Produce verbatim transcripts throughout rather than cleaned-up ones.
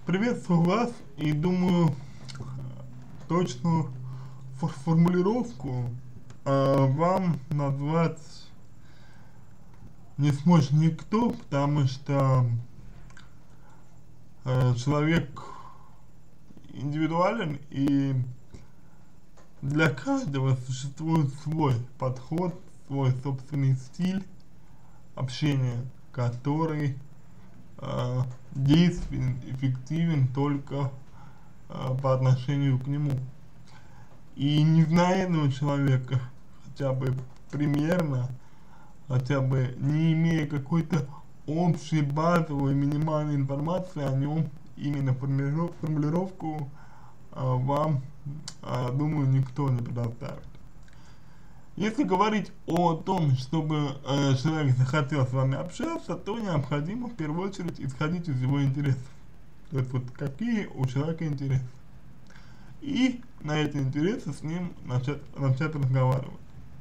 Приветствую вас и думаю, точную фор формулировку э, вам назвать не сможет никто, потому что э, человек индивидуален, и для каждого существует свой подход, свой собственный стиль общения, который э, действенен, эффективен только э, по отношению к нему. И не зная этого человека хотя бы примерно, хотя бы не имея какой-то общей базовой минимальной информации о нем, именно формулировку э, вам, э, думаю, никто не предоставит. Если говорить о том, чтобы э, человек захотел с вами общаться, то необходимо в первую очередь исходить из его интересов. То есть вот какие у человека интересы. И на эти интересы с ним начать, начать разговаривать.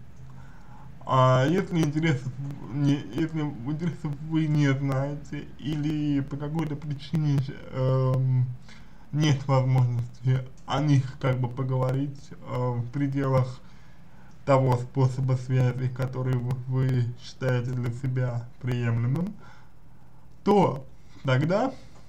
А если интересов, не, если интересов вы не знаете или по какой-то причине э, нет возможности о них как бы поговорить э, в пределах того способа связи, который вы, вы считаете для себя приемлемым, то тогда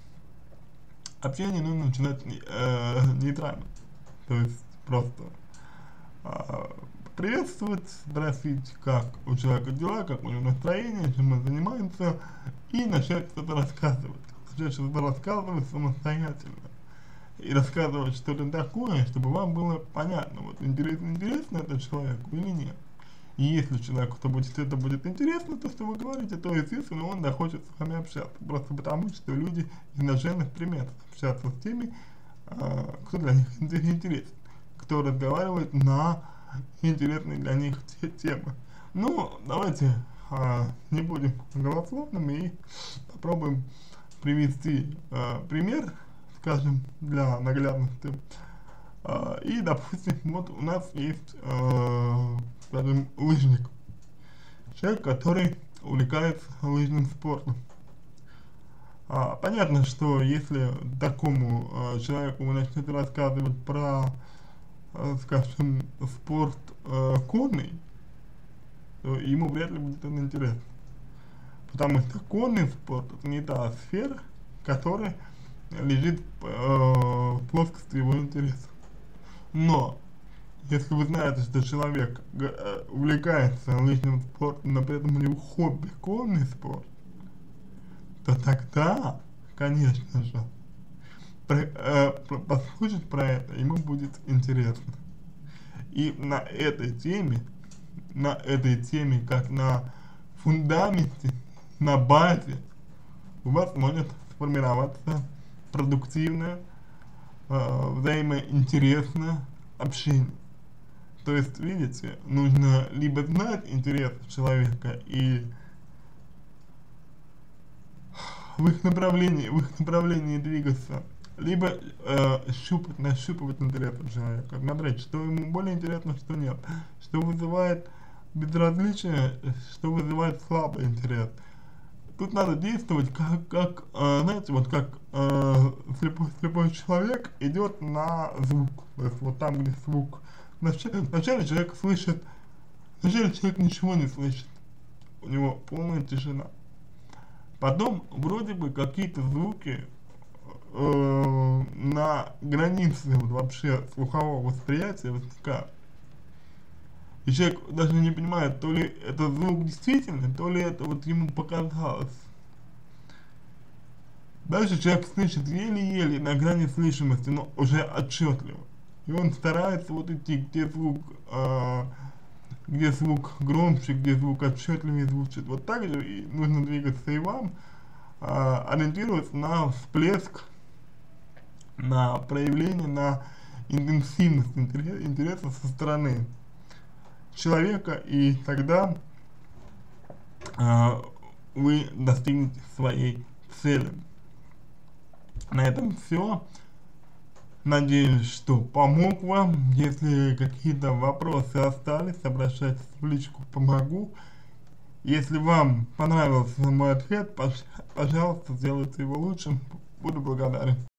общение нужно начинать э, нейтрально. То есть просто э, приветствовать, спросить, как у человека дела, как у него настроение, чем он занимается, и начать что-то рассказывать. Начать что-то рассказывать самостоятельно. И рассказывать что-то такое, чтобы вам было понятно, вот интересно, интересно это человеку или нет. И если человеку то будет, это будет интересно, то, что вы говорите, то, естественно, он захочет с вами общаться. Просто потому, что люди изначально стремятся общаться с теми, э, кто для них интересен, кто разговаривает на интересные для них те темы. Ну, давайте э, не будем голословными и попробуем привести э, пример, скажем, для наглядности. Uh, и, допустим, вот у нас есть, uh, скажем, лыжник. Человек, который увлекается лыжным спортом. Uh, понятно, что если такому uh, человеку вы начнете рассказывать про, uh, скажем, спорт uh, конный, то ему вряд ли будет это интересно. Потому что конный спорт — это не та сфера, которая лежит э, в плоскости его интересов. Но, если вы знаете, что человек э, увлекается лыжным спортом, но при этом у него хобби конный спорт, то тогда, конечно же, про, э, послушать про это ему будет интересно. И на этой теме, на этой теме, как на фундаменте, на базе, у вас может сформироваться продуктивное, э, взаимоинтересное общение. То есть, видите, нужно либо знать интересы человека и в их направлении, в их направлении двигаться, либо э, щупать, нащупывать интересы человека, смотреть, что ему более интересно, что нет, что вызывает безразличие, что вызывает слабый интерес. Тут надо действовать как, как э, знаете, вот как э, слепой, слепой человек идет на звук, то есть вот там, где звук. Вначале, вначале человек слышит, вначале человек ничего не слышит, у него полная тишина. Потом вроде бы какие-то звуки э, на границе вот, вообще слухового восприятия возникают. И человек даже не понимает, то ли это звук действительно, то ли это вот ему показалось. Дальше человек слышит еле-еле на грани слышимости, но уже отчетливо. И он старается вот идти, где звук, э, где звук громче, где звук отчетливее звучит. Вот так же и нужно двигаться и вам, э, ориентироваться на всплеск, на проявление, на интенсивность интереса со стороны человека, и тогда э, вы достигнете своей цели. На этом все. Надеюсь, что помог вам. Если какие-то вопросы остались, обращайтесь в личку, помогу. Если вам понравился мой ответ, пожалуйста, сделайте его лучшим. Буду благодарен.